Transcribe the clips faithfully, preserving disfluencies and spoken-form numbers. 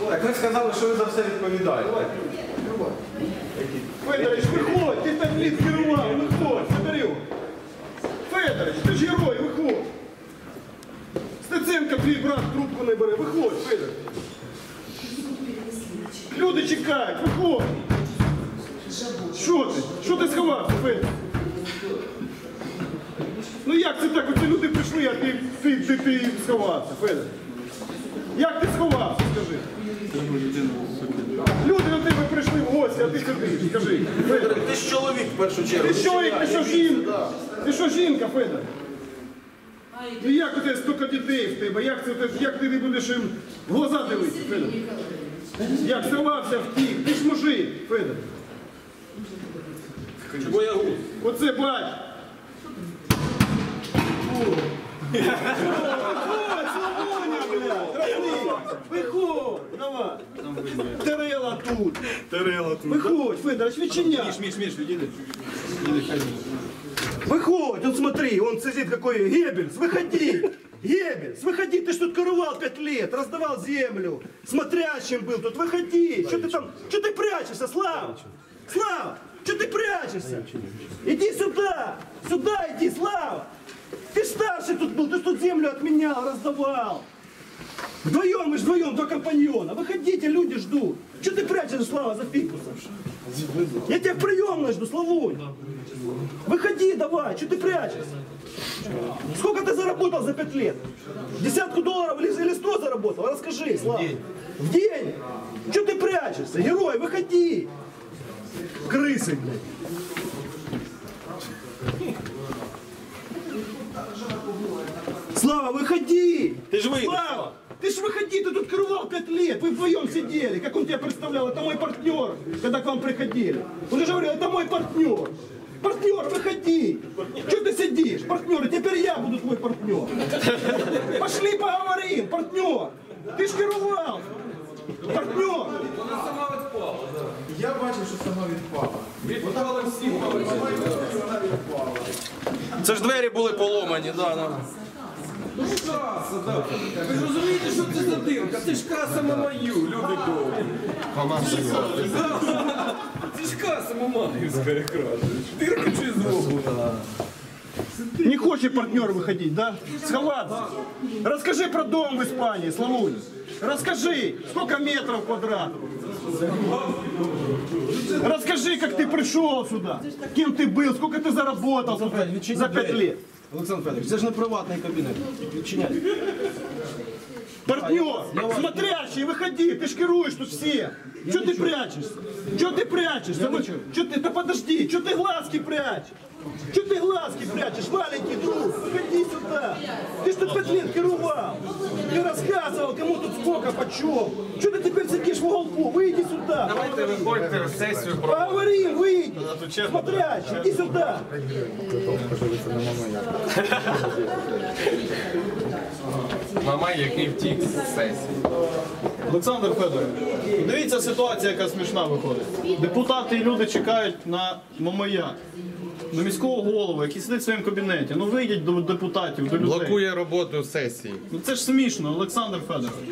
Так ви сказали, що ви за все відповідаєте. Федорович, виходь, ти так літ керував, виходь, Федорів. Федорович, ти ж герой, виходь. Стеценко, твій брат, трубку не бере, виходь, Федорович. Люди чекають, виходь. Що ти? Що ти сховався, Федорович? Ну як це так? Оце люди прийшли, а ти, ти, ти, ти сховався, Федорович. Як ти сховався, скажи? Люди на тебе прийшли в гості, а ти сидиш, скажи. Федорович. Ти ж чоловік в першу чергу. Ти чоловік, ти що жінка? Ти що жінка, Федор? Ну як у тебе стільки дітей в тебе? Як, це, як ти не будеш їм в глаза дивитися, Федор? Як сховався втік? Ти ж мужик, Федор. Боягуз. Оце бач. Виходь, давай. Терела тут. Терела тут. Виходь, Федорович, відчиняй. Міш, Міш, Міш, відійди. Выходь, он смотри, он сидит какой, Геббельс, выходи! Геббельс, выходи, ты ж тут корувал пять лет, раздавал землю, смотрящим был тут, выходи! Что ты там, что ты прячешься, Слава? Слава, что ты прячешься? Иди сюда, сюда иди, Слава! Ты ж старший тут был, ты ж тут землю отменял, раздавал! Вдвоем, мы ж вдвоем, два компаньона, выходите, люди ждут! Что ты прячешься, Слава, за фикусом? Я тебя в приемной жду, Славунь! Выходи давай, что ты прячешься? Сколько ты заработал за пять лет? Десятку долларов или, или сто заработал? Расскажи, Слава. В день. В день? Что ты прячешься? Герой, выходи. Крысы, блядь. Слава, выходи. Ты ж выйдешь. Слава, ты ж выходи, ты тут крывал пять лет. Вы вдвоем сидели. Как он тебя представлял? Это мой партнер, когда к вам приходили. Он же говорил, это мой партнер. Партнер, выходи! Что ты сидишь? Партнер, теперь я буду твой партнер. Пошли поговорим, партнер! Ты ж керував! Партнер! Я бачив, що сама відпала. Відпала всі. Це ж двері були поломані, да, да. Ну каса, да. Ви ж розумієте, що це за дирка? Це ж каса Мамаю, люди добрі. Це ж каса Мамаївська якраз. Дирка чи зроблена? Не хочет партнер выходить, да? Сховаться. Расскажи про дом в Испании, Славунь. Расскажи, сколько метров квадратов. Расскажи, как ты пришел сюда. Кем ты был, сколько ты заработал за, за пять лет. Олександр Федорович, це ж не приватний кабінет. Відчиняй. Партнер, смотрящий, выходи, ты ж керуешь тут все. Че ты прячешься? Че ты прячешься? Вы, че ты, да подожди, че ты глазки прячешь? Че ты глазки прячешь, маленький друг? Выходи сюда. Ты ж тут пять лет керувал. Ты рассказывал, кому тут сколько, почем. Че ты теперь сидишь в уголку? Выйди сюда. Давайте виходьте в сесію. Поговорим, выйди. Смотрящий, иди сюда. Мамай, який втік з сесії. Олександр Федорович, дивіться ситуація, яка смішна виходить. Депутати і люди чекають на Мамая, на міського голову, який сидить в своєму кабінеті. Ну вийдіть до депутатів, до людей. Блокує роботу сесії. Ну це ж смішно, Олександр Федорович.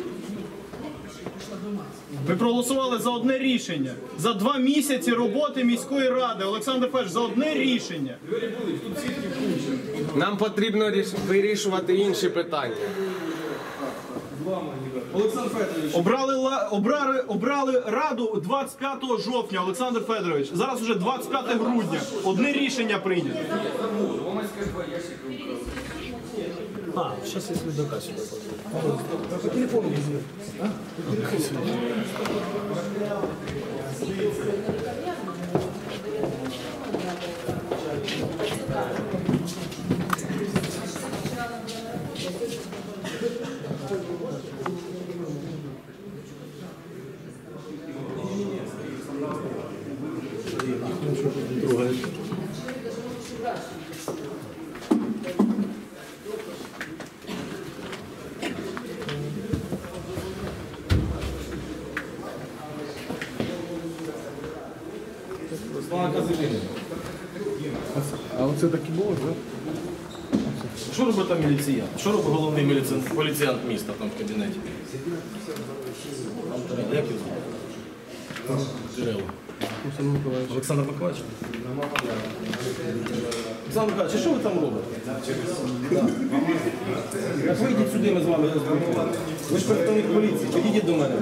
Ви проголосували за одне рішення. За два місяці роботи міської ради. Олександр Федорович, за одне рішення. Нам потрібно ріш- вирішувати інші питання. Олександр Федорович. Обрали, ла- обрали, обрали раду двадцять п'ятого жовтня, Олександр Федорович. Зараз вже двадцять п'яте грудня. Одне рішення прийнято. А, сейчас я следака сюда поставлю. По телефону везет. А? По телефону. А оце так і було, так? Що робить там міліціянт? Що робить головний міліціянт, поліціянт міста там в кабінеті? Як його звати? Джерело. Олександр Миколаївич? Олександр Миколаївич, а що ви там робите? Так вийдіть сюди, ми з вами розмовляємо. Ви ж представник поліції, підійдіть до мене.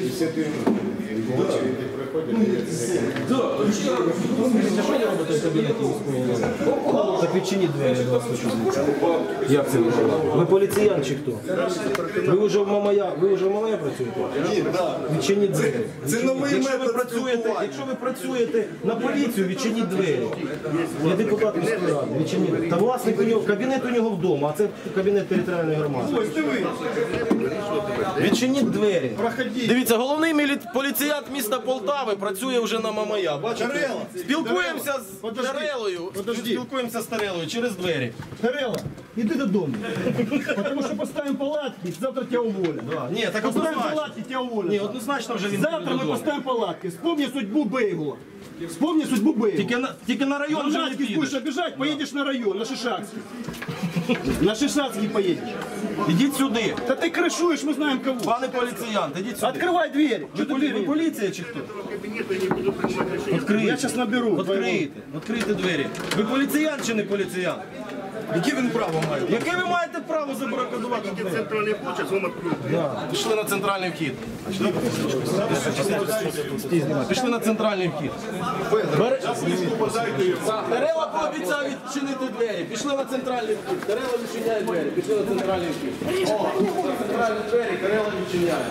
Що ви робите в кабінеті міського голови? Так відчиніть двері, я вас хочу. Як це ви? Ви поліціян чи хто? Ви вже в Мамая, ви вже в Мамая працюєте? Ні, так. Відчиніть двері. Це новий Якщо ви метод працюєте, спілкування. якщо ви працюєте на поліцію, відчиніть двері. Я депутат міської ради, відчиніть. Та власник у нього, кабінет у нього вдома, а це кабінет територіальної громади. Ось диви. Відчиніть двері. Проходіть. Дивіться, головний мілі- поліціянт міста Полтави працює вже на Мамая. Бачите? Тарела. Спілкуємося з Подожди. Тарелою. Подожди. Спілкуємося з Тарелою через двері. Тарела, иди додому. Потому что поставим палатки, завтра тебя уволят. Да. Ні, так Поставим однозначно. палатки, тебя уволят. Ні, однозначно вже він Завтра піде мы додому. поставим палатки. Вспомни судьбу Бейгула. Вспомни судьбу Бейгула. Тільки на, тільки на район На вже не Жацкий будешь підеш. обижать, поедешь на район, на Шишацкий. На Шишацкий поедешь. Ідіть сюди. Да ты крышуешь, мы знаем кого. Пане поліціянт, ідіть сюди. Открывай двери. Ви, Что ты полі... ви двери? поліція чи хто? Открыть. Я сейчас наберу. Відкрийте, відкрийте двері. Ви поліціянт чи не поліціянт? Яке він право має? Яке ви маєте право забарикадувати двері? Центральный вход, сейчас он откроет. Пішли на центральний вхід. Пішли на центральний вхід. Бери- Тарела пообіцяв відчинити двері. Пішли на центральний вхід. Тарела відчиняє двері. Пішли на центральний вхід. О, на центральні двері Тарела відчиняє.